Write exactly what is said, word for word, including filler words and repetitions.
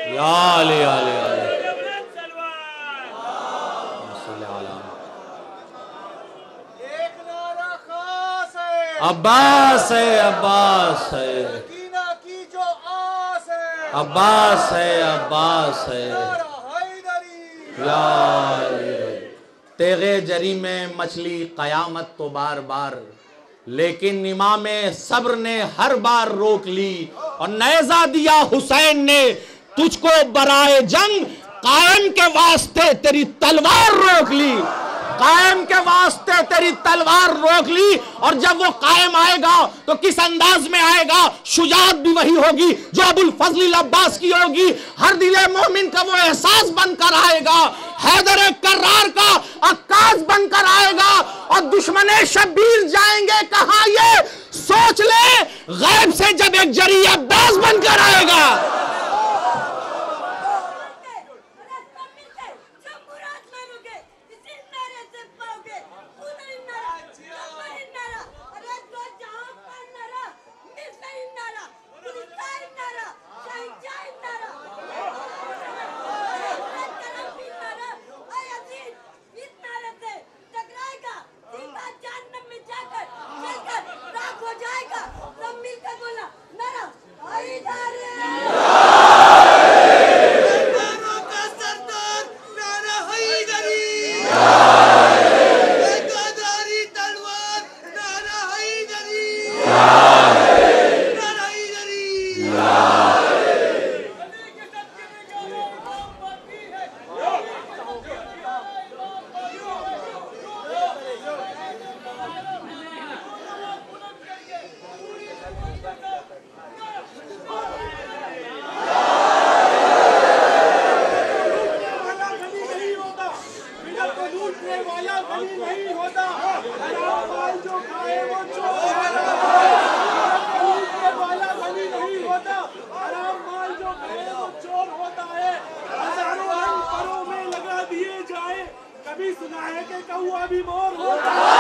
या अली अली अली अब्बास है, अब्बास है, की जो आस है, अब्बास है, अब्बास है, तेगे जरी में मछली कयामत तो बार बार, लेकिन इमाम सब्र ने हर बार रोक ली और नेज़ा दिया हुसैन ने तुझको बराए जंग, कायम के वास्ते तेरी तलवार रोक ली, कायम के वास्ते तेरी तलवार रोक ली। और जब वो कायम आएगा तो किस अंदाज में आएगा, शुजाअत भी वही होगी जो अबुल फजल अब्बास की होगी। हर दिले मोमिन का वो एहसास बनकर आएगा, हैदर कर्रार का अक्कास बनकर आएगा। और दुश्मने शब्बीर जाएंगे कहां ये सोच ले, गैब से जब एक जरी अब्बास बनकर आएगा। कभी सुना है कि कौआ भी मोर होता है।